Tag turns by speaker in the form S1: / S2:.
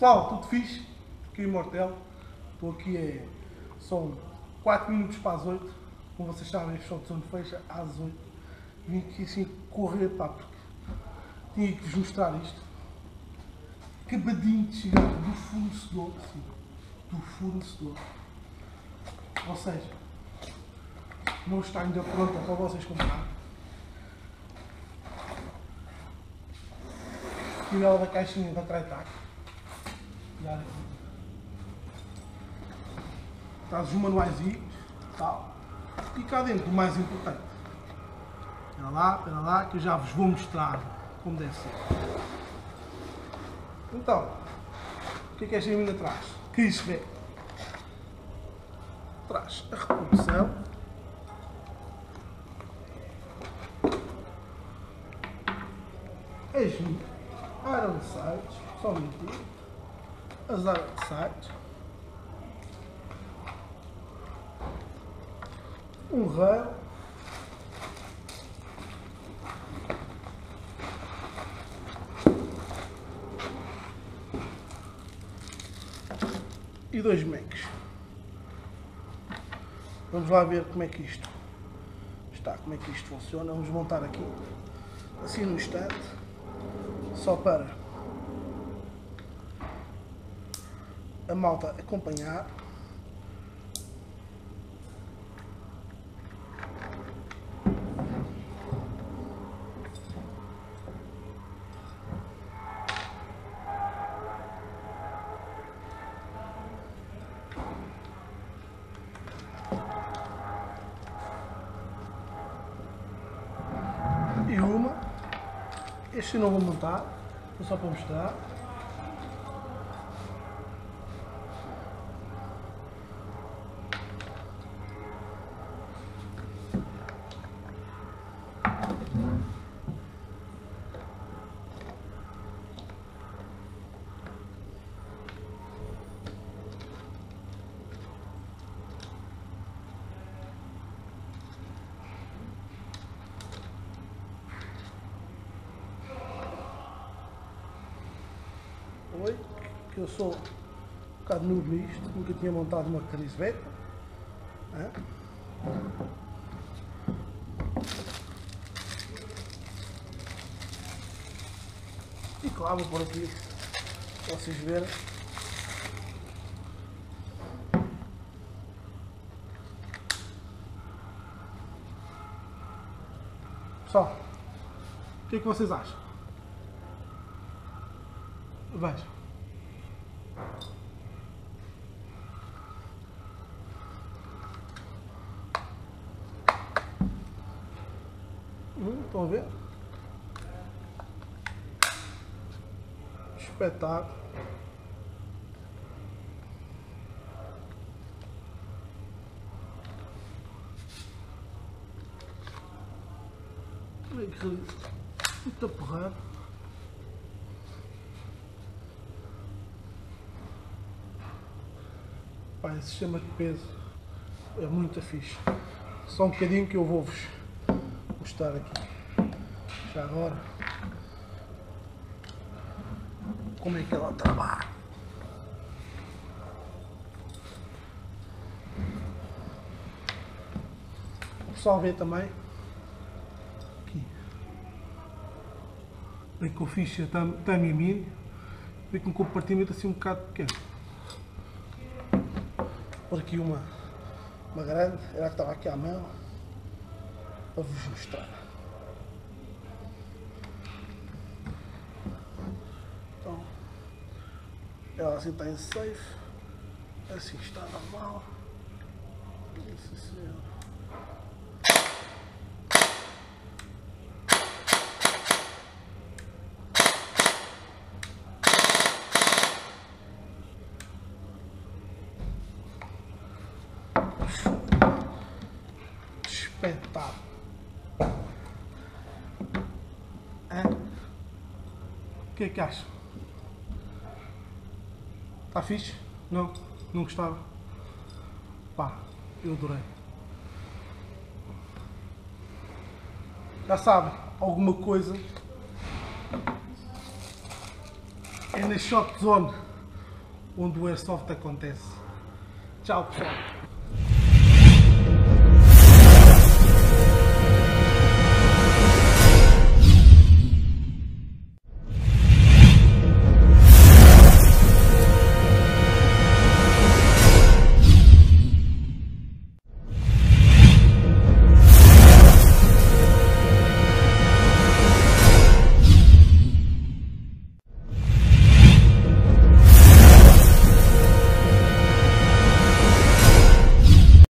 S1: Pessoal, tudo fixe? Aqui em Mortel. Estou aqui, são 4 minutos para as 8. Como vocês sabem, o show de sono fecha às 8. Vim aqui assim correr, pá, porque tinha que vos mostrar isto. Acabadinho de chegar do fornecedor, sim, do fornecedor. Ou seja, não está ainda pronta para vocês comprar. Tirei ela da caixinha da Tritac. Olha aqui. Traz os manuais e tal. E cá dentro, o mais importante. Espera lá, que eu já vos vou mostrar como deve ser. Então, o que é esta mina traz? Que isto vê? Traz a reprodução. As Iron Sights, só um minutinho. As Iron Sights. Um rail. E 2 Macs. Vamos lá ver como é que isto está, como é que isto funciona. Vamos montar aqui, assim no instante, só para a malta acompanhar. E uma, este eu não vou montar, é só para mostrar. Oi, que eu sou um bocado noob nisto, nunca tinha montado uma carisbeta. E claro, vou pôr aqui para vocês verem. Pessoal, o que é que vocês acham? Vejam. Estão a ver? Espetáculo. Olha que muita porrada. Pá, esse sistema de peso é muito fixe. Só um bocadinho que eu vou-vos mostrar aqui. Já agora, como é que ela trabalha. O pessoal vê também aqui. Bem que eu fiz a Tami Mini, vê com um compartimento assim um bocado pequeno. Por aqui uma grande, era que estava aqui à mão, para vos mostrar. Então, ela assim está em safe, assim está normal. Isso, senhor. Espetáculo. O que é que acham? Está fixe? Não? Não gostava? Pá, eu adorei. Já sabem, alguma coisa é na Shop Zone onde o Airsoft acontece. Tchau, pessoal.